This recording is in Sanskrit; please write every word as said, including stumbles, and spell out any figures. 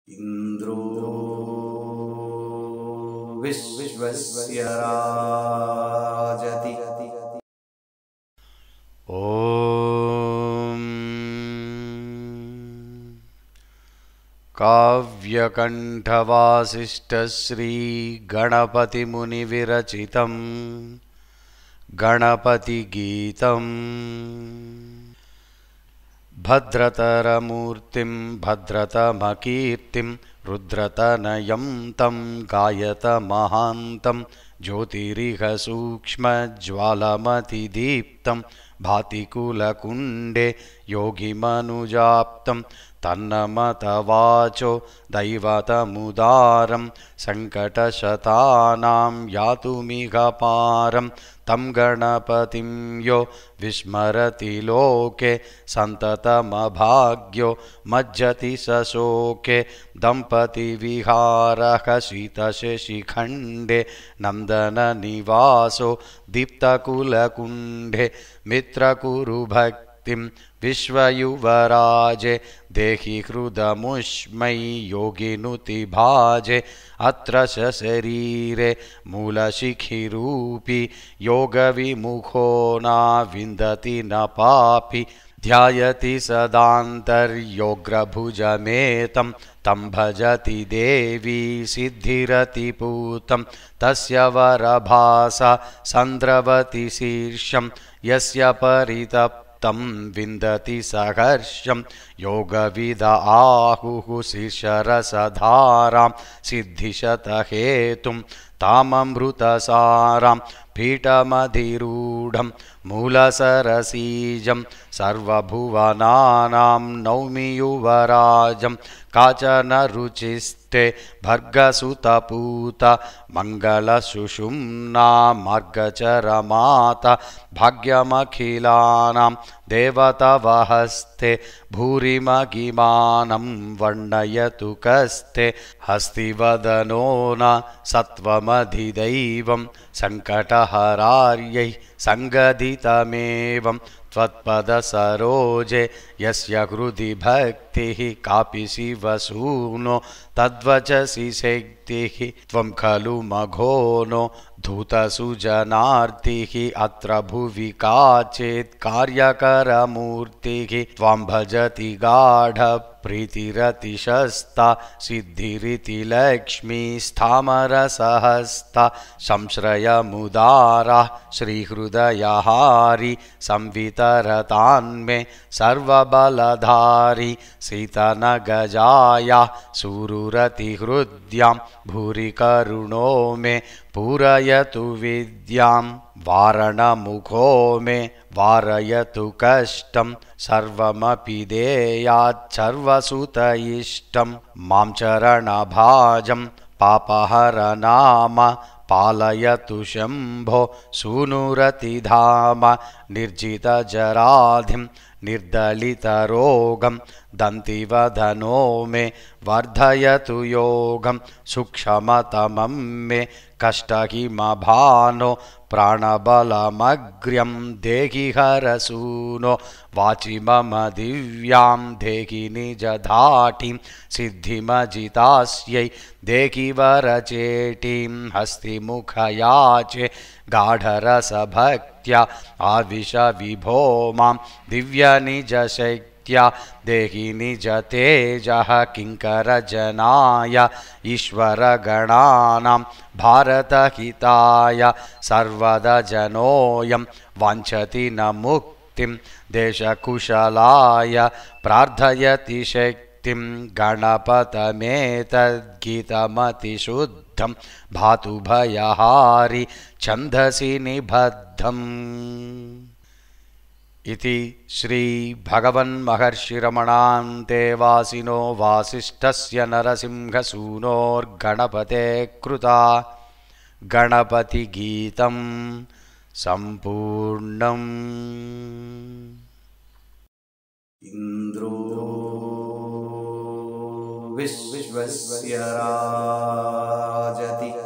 इन्द्रो विश्वस्य राजति। ॐ काव्यकण्ठवासिष्ठश्री गणपतिमुनिविरचितं गणपतिगीतम् भद्रतरमूर्तिं भद्रतमकीर्तिं रुद्रतनयं तं गायतमहान्तं ज्योतिरिह सूक्ष्मज्वालमतिदीप्तं भातिकुलकुण्डे योगिमनुजाप्तं तन्नमतवाचो दैवतमुदारं सङ्कटशतानां यातुमिह पारं तं गणपतिं यो विस्मरति लोके सन्ततमभाग्यो मज्जति सशोके दम्पतिविहारः शीतशशिखण्डे नन्दननिवासो दीप्तकुलकुण्डे मित्रकुरुभक्तिं विश्वयुवराजे देहि हृदमुष्मै योगिनुतिभाजे अत्र शरीरे मूलशिखिरूपी योगविमुखो न विन्दति न पापि ध्यायति सदान्तर्योग्रभुजमेतं तं भजति देवी सिद्धिरतिपूतं तस्य वरभासा सन्द्रवति शीर्षं यस्य परितप्तं तं विन्दति सहर्षं योगविद आहुः शीर्षरसधारां सिद्धिशतहेतुं ताममृतसारां पीठमधिरूढं मूलसरसीजं सर्वभुवनानां नौमि युवराजं काचन रुचिस्ते भर्गसुतपूत मङ्गलसुषुम्ना मार्गचरमाता भाग्यमखिलानां देवतवहस्ते भूरिमगिमानं वर्णयतु कस्ते हस्तिवदनो न सत्वमधिदैवं सङ्कटहरार्यै सङ्गदितमेवं त्वत्पदसरोजे यस्य हृदि भक्तिः कापि शिवसूनो तद्वचसि शक्तिः त्वं खलु मघोनो धूतसुजनार्तिः अत्र भुवि काचेत् कार्यकरमूर्तिः त्वां भजति गाढ प्रीतिरतिशस्ता सिद्धिरिति लक्ष्मी स्थामरसहस्ता संश्रयमुदारा श्रीहृदयहारी संवितरतान्मे सर्वबलधारी सीतनगजाया सुरुरतिहृद्यां भूरि करुणो मे पूरयतु विद्यां वारणमुखो मे वारयतु कष्टं सर्वमपि देयात् सर्वसुत इष्टं मां चरणभाजं पापहरनाम पालयतु शम्भो सूनुरतिधाम निर्जितजराधिं निर्दलितरोगं दन्तिवदनो मे वर्धयतु योगं सूक्ष्मतमं मे कष्टहिमभानो प्राणबलमग्र्यं देहि हरसूनो वाचि मम दिव्यां देहि निजधाटिं सिद्धिमजितास्यै देहि वरचेटीं हस्तिमुखयाचे गाढरसभक्त्या आविश विभो मां दिव्यनिजशक्त्या देहि निजतेजः किङ्करजनाय ईश्वरगणानां भारतहिताय सर्वदा जनोऽयं वाञ्छति न मुक्तिं देशकुशलाय प्रार्थयति शक्तिं गणपतमेतद्गीतमतिशुद्धं भातु भयहारि छन्दसि निबद्धम् इति श्री भगवन्महर्षिरमणान्ते वासिनो वासिष्ठस्य नरसिंहसूनोर्गणपते कृता गणपतिगीतं सम्पूर्णम्। इन्द्रो विश्वस्य राजति।